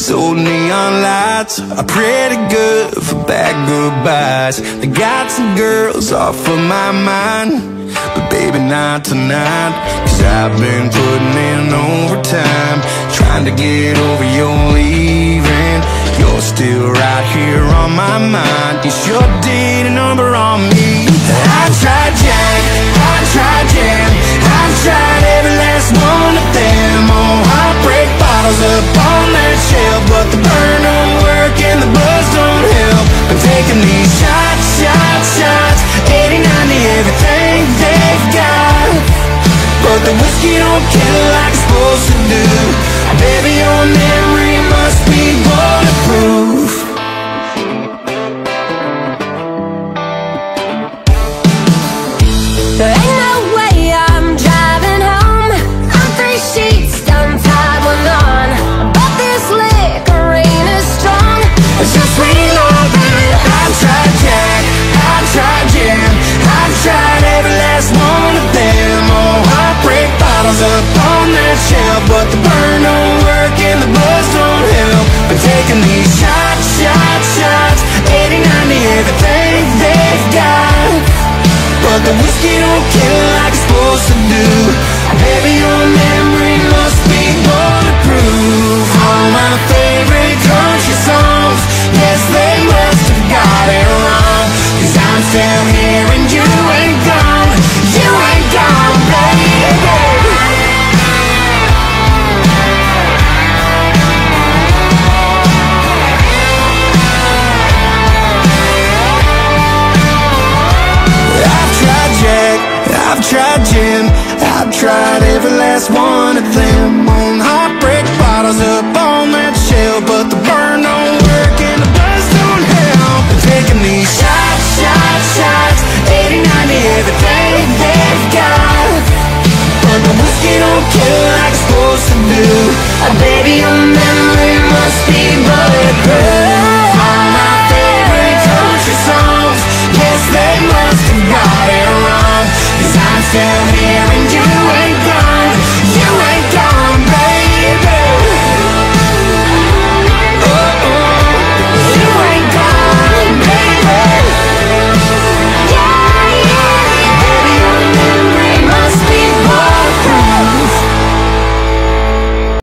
These old neon lights are pretty good for bad goodbyes. They got some girls off of my mind, but baby not tonight. Cause I've been putting in overtime, trying to get over your leaving. You're still right here on my mind. You sure did a number on me. I've tried Jack, I've tried Jam, I've tried every last one of them. Oh, heartbreak bottles up on that shelf, but the burn don't work and the buzz don't help. I'm taking these shots, shots, shots, 80, 90, everything they've got, but the whiskey don't kill like it's supposed to do. Baby, your memory must be bulletproof. There ain't no way I'm driving home. I'm 3 sheets done tied one on, but this liquor ain't as strong. It's just sweet loving. I've tried Jack, I've tried Jam, I've tried every last one of them. Oh, heartbreak bottles up on that shelf, but the burn don't work and the buzz don't help. But taking these shots, shots, shots, 80, 90, everything they've got, but the whiskey don't kill like it's supposed to do. Baby, your memory must be bulletproof. All my favorite country songs, yes, they must have got it wrong. Cause I'm still here and you ain't gone, you ain't gone, baby. I've tried Jim, I've tried every last one of them. On heartbreak bottles up on that shelf, but the burn don't work and the buzz don't help. I'm taking these shots, shots, shots, 80, 90, everything they've got, but the whiskey don't kill like it's supposed to do. Baby, your memory must be bulletproof. All my favorite country songs, yes, they must have got it wrong. Cause I'm still